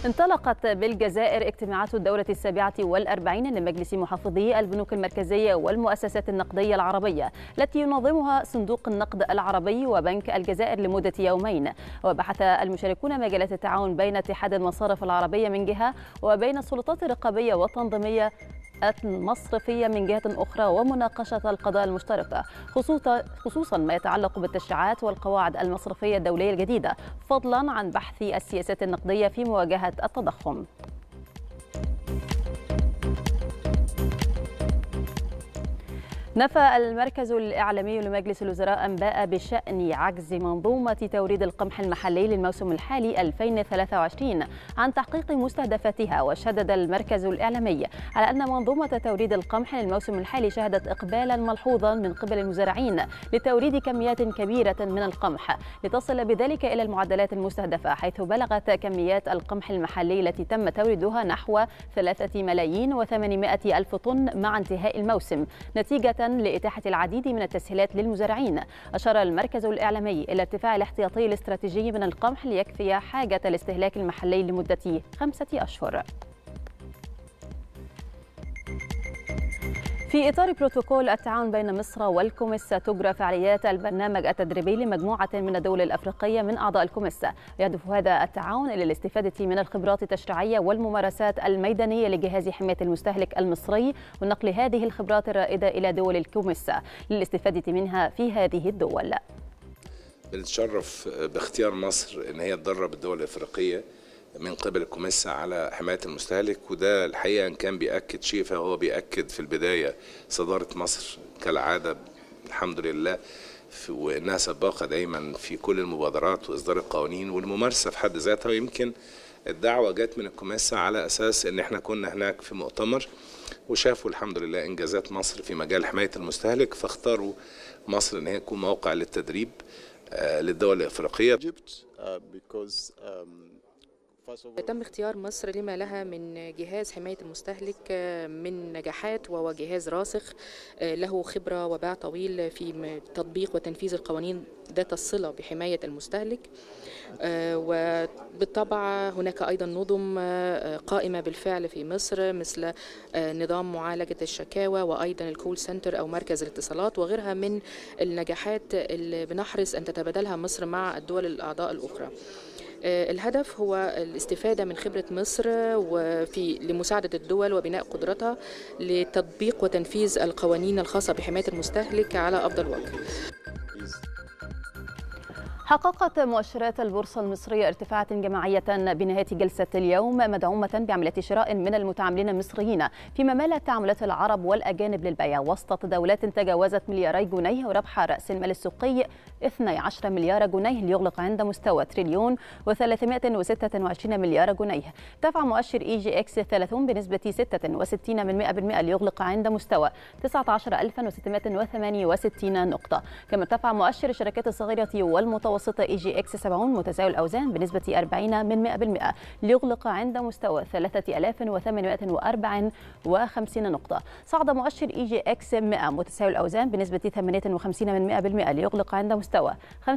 انطلقت بالجزائر اجتماعات الدورة ال47 لمجلس محافظي البنوك المركزية والمؤسسات النقدية العربية التي ينظمها صندوق النقد العربي وبنك الجزائر لمدة يومين. وبحث المشاركون مجالات التعاون بين اتحاد المصارف العربية من جهة وبين السلطات الرقابية والتنظيمية المصرفية من جهة أخرى، ومناقشة القضايا المشتركة خصوصا ما يتعلق بالتشريعات والقواعد المصرفية الدولية الجديدة، فضلا عن بحث السياسات النقدية في مواجهة التضخم. نفى المركز الإعلامي لمجلس الوزراء أنباء بشأن عجز منظومة توريد القمح المحلي للموسم الحالي 2023 عن تحقيق مستهدفاتها. وشدد المركز الإعلامي على أن منظومة توريد القمح للموسم الحالي شهدت إقبالا ملحوظا من قبل المزارعين لتوريد كميات كبيرة من القمح لتصل بذلك إلى المعدلات المستهدفة، حيث بلغت كميات القمح المحلي التي تم توريدها نحو 3,800,000 طن مع انتهاء الموسم، نتيجة لإتاحة العديد من التسهيلات للمزارعين. أشار المركز الإعلامي إلى ارتفاع الاحتياطي الاستراتيجي من القمح ليكفي حاجة الاستهلاك المحلي لمدة 5 أشهر. في إطار بروتوكول التعاون بين مصر والكوميس تجرى فعاليات البرنامج التدريبي لمجموعة من الدول الأفريقية من أعضاء الكوميس. يهدف هذا التعاون إلى الاستفادة من الخبرات التشريعية والممارسات الميدانية لجهاز حماية المستهلك المصري، ونقل هذه الخبرات الرائدة إلى دول الكوميس للاستفادة منها في هذه الدول. بنتشرف باختيار مصر إن هي تدرب الدول الأفريقية من قبل الكوميسا على حماية المستهلك، وده الحقيقة إن كان بيأكد شيء فهو بيأكد في البداية صدارة مصر كالعادة الحمد لله، وإنها سباقة دايما في كل المبادرات وإصدار القوانين والممارسة في حد ذاتها. ويمكن الدعوة جت من الكوميسا على أساس إن احنا كنا هناك في مؤتمر وشافوا الحمد لله إنجازات مصر في مجال حماية المستهلك، فاختاروا مصر إن هي تكون موقع للتدريب للدول الأفريقية. تم اختيار مصر لما لها من جهاز حماية المستهلك من نجاحات، وهو جهاز راسخ له خبرة وباع طويل في تطبيق وتنفيذ القوانين ذات الصلة بحماية المستهلك. وبالطبع هناك أيضا نظم قائمة بالفعل في مصر، مثل نظام معالجة الشكاوى وأيضا الكول سنتر أو مركز الاتصالات وغيرها من النجاحات اللي بنحرص أن تتبادلها مصر مع الدول الأعضاء الأخرى. الهدف هو الاستفادة من خبرة مصر لمساعدة الدول وبناء قدرتها لتطبيق وتنفيذ القوانين الخاصة بحماية المستهلك على أفضل وجه. حققت مؤشرات البورصة المصرية ارتفاعات جماعية بنهاية جلسة اليوم، مدعومة بعملية شراء من المتعاملين المصريين، فيما مالت تعاملات العرب والأجانب للبيع وسط تداولات تجاوزت ملياري جنيه، وربح رأس المال السوقي 12 مليار جنيه ليغلق عند مستوى 1,326 مليار جنيه. ارتفع مؤشر EGX 30 بنسبة 66% ليغلق عند مستوى 19,668 نقطة. كما ارتفع مؤشر الشركات الصغيرة والمتوسطة EGX 70 متساوي الأوزان بنسبة 40% ليغلق عند مستوى 3,854 نقطة. صعد مؤشر EGX 100 متساوي الأوزان بنسبة 58% ليغلق عند مستوى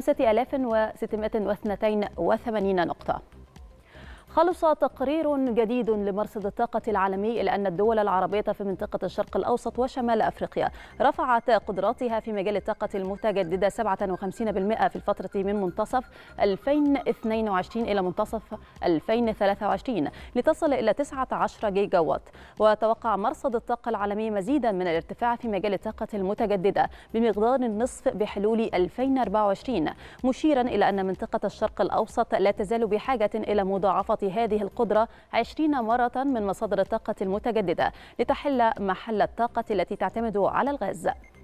5,682 نقطة. خلص تقرير جديد لمرصد الطاقة العالمي إلى أن الدول العربية في منطقة الشرق الأوسط وشمال أفريقيا رفعت قدراتها في مجال الطاقة المتجددة 57% في الفترة من منتصف 2022 إلى منتصف 2023 لتصل إلى 19 جيجا وات. وتوقع مرصد الطاقة العالمي مزيدا من الارتفاع في مجال الطاقة المتجددة بمقدار النصف بحلول 2024، مشيرا إلى أن منطقة الشرق الأوسط لا تزال بحاجة إلى مضاعفة هذه القدرة 20 مرة من مصادر الطاقة المتجددة لتحل محل الطاقة التي تعتمد على الغاز.